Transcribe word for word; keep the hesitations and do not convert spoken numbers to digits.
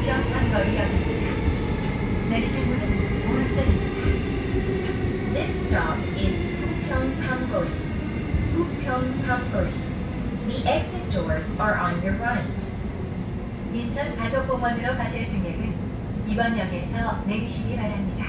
부평 삼거리역입니다. 내리실 문은 오른쪽입니다. This stop is 부평 삼거리. 부평 삼거리. The exit doors are on your right. 인천 가족공원으로 가실 승객은 이번 역에서 내리시기 바랍니다.